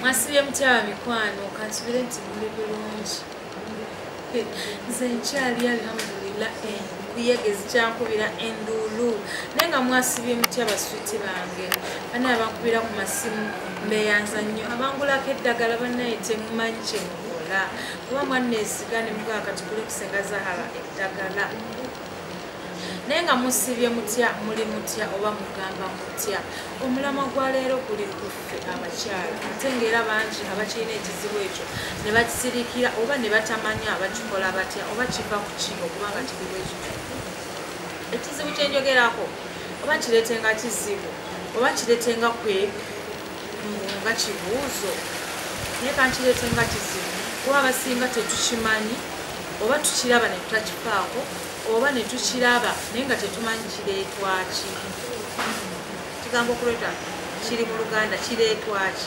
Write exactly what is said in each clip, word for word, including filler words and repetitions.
Mwasibye mutya mikwano kansubire nti muli bulungi. Nze nkyali alhamdulillah kuyegezi kyankubira enduulu naye nga mwasibye mutya baswiti bange bana abankubira ku masimu mbeyanza nnyo abangulako eddagala bannaye temumanyi kye mukola kuba mwanneesiga ne mugaa kati kule kusenga Zahara eddagala naye nga musibye mutya muli mutya oba mugamba mutya omulama gwa leero guli kuffe abakyala ate ng'era bangi abakirina ekizibu ekyo ne bakisirikira oba ne batamanya abakikola batya oba kiva ku ki okubanga kiri bwe kityo ekizibu kyenjogerako oba kireetenga kizibu oba kireetenga kwe nga kibuuzo naye kankireetenga kizibu kuba abasinga tetukimanyi oba tukiraba ne tutakifaako oba ne tukiraba naye nga tetumanyi kireetwa ki kigambo okuleeta kiri mu Luganda kireetwa ki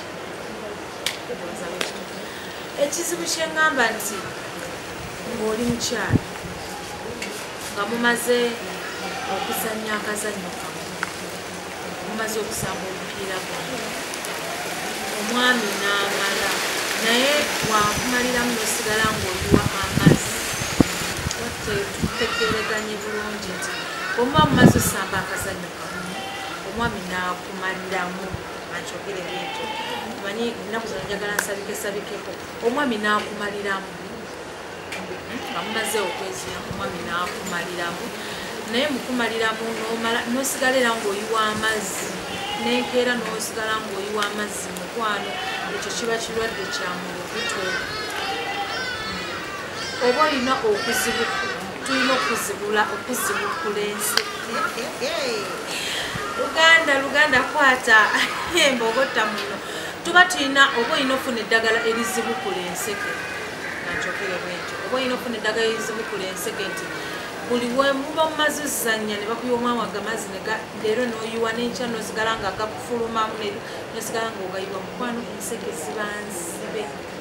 ekizibu kye ngamba nti ng'oli mukyala nga mumaze okuzannya akazannyo kamu mumaze okusamba omupiira gwamu omwami n'amala naye wakumaliramu n'osigala ng'oyiwa amazzi tutegereganye bulungi nti omuba mumaze osamba akazannyo kamu omwami n'akumaliramu ankyogere bwetyo manyi ennaku zino njagala nsabike sabikeko omwami n'akumaliramu nga mumaze okwezira omwami n'akumaliramu naye mukumaliramu n'omala n'osigala era ng'oyiwa amazzi n'enkeera n'osigala ng'oyiwa amazzi mukwano ekyo kiba kirwadde kya mu lubuto oba olina okuzibuka tulina okuzibula okuzibukula ensi Luganda Luganda kwata embogotta muno tuba tulina oba olina ofuna eddagala erizibukula enseke nankyogere bwentyo oba olina ofuna eddagala erizibukula enseke nti buli we muba mumaze ozannya ne bakuyiwa omwawaga amazzi leero n'oyiwa n'enkya n'osigala nga gakufulumamu n'osigala ng'ogayiwa mukwano enseke ziba nzibe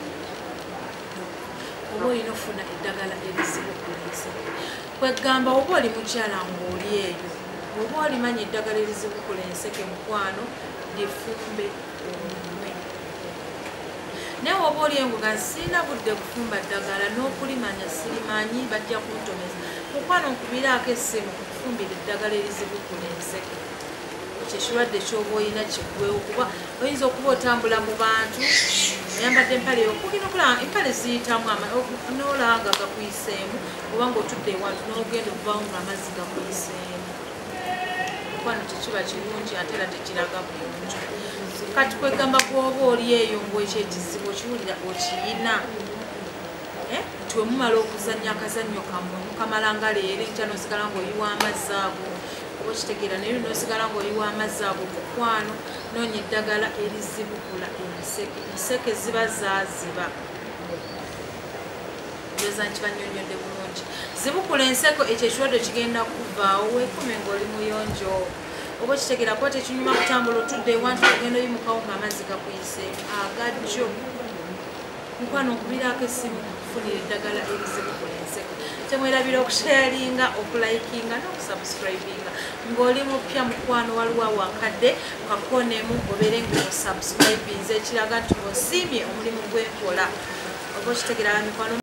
oba olina ofuna eddagala erizibukula enseke kwegamba oba oli mukyala ng'oli eyo oba olimanya eddagala erizibukula enseke mukwano lifumbe omunwe naye oba oli engoga sirina budde kufumba ddagala n'okulimanya sirimanyi bajja kuntomeza mukwano nkubiraako essimu kukufumbira eddagala erizibukula enseke ekyo ekirwadde ky'oba olina kigwewo kuba oyinza okuba otambula mu bantu oyambadde empale okugenda okulaba empale ziyitamu n'olaba nga gakuyiseemu oba ng'otudde ewantu n'ogenda okubawo ng'amazzi gakuyiseemu mukwano tekiba kirungi ate era tekiraga bulungi kati kwegamba kuoba oli eyo ng'ekyo ekizibu okiwulira okiyina nti we mumala okuzannya akazannyo kammwe mukamala nga leero enkya n'osigala ng'oyiwa amazzi ago oba okitegeera naye n'osigala ng'oyiwa amazzi ago mukwano noonya eddagala erizibukula enseke enseke ziba zaaziba njoza nkibanyonyodde bulungi zibukula enseko ekyo ekirwadde kigenda kuvaawo weekume ng'oli muyonjo oba okitegeera kuba tekinyuma kutambula otudde ewantu ogenda oyimukawo ng'amazzi gakuyiseemu agajjo mukwano okubiraako essimu kufunira eddagala erizibukula enseke temwerabira okusharinga okulayikinga n'okusubscribinga ng'oli mupya mukwano waliwo wankadde kakonemu obeere ng'osubscribinze ekiraga nti osiimye omulimu gwenkola oba okitegeera mikwano